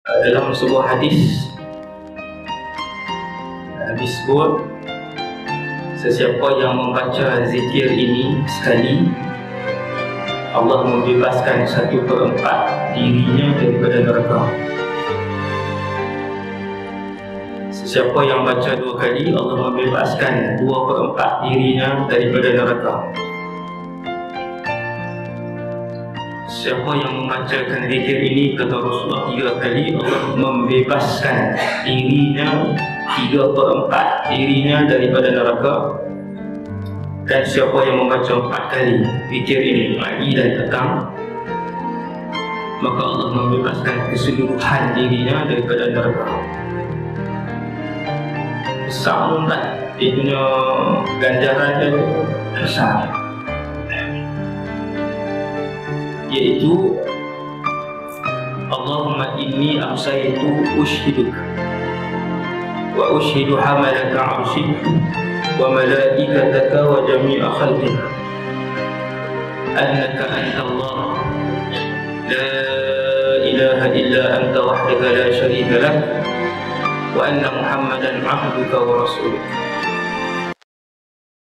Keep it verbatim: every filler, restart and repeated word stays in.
dalam sebuah hadis disebut, sesiapa yang membaca zikir ini sekali, Allah membebaskan satu perempat dirinya daripada neraka. Sesiapa yang baca dua kali, Allah membebaskan dua perempat dirinya daripada neraka. Siapa yang membacakan zikir ini, kata Rasulullah, tiga kali, Allah membebaskan dirinya, tiga perempat dirinya daripada neraka. Dan siapa yang membaca empat kali zikir ini, pagi dan petang, maka Allah membebaskan keseluruhan dirinya daripada neraka. Besar tak? Dia punya ganjaran dia besar, iaitu Allahumma inni amsaytu ushhiduk wa ushhidu hamalaka arshik wa malaikataka wa jami'a khalqika annaka anta Allah la ilaha illa anta wahdaka la sharika lak wa anna Muhammadan abduka wa rasuluka.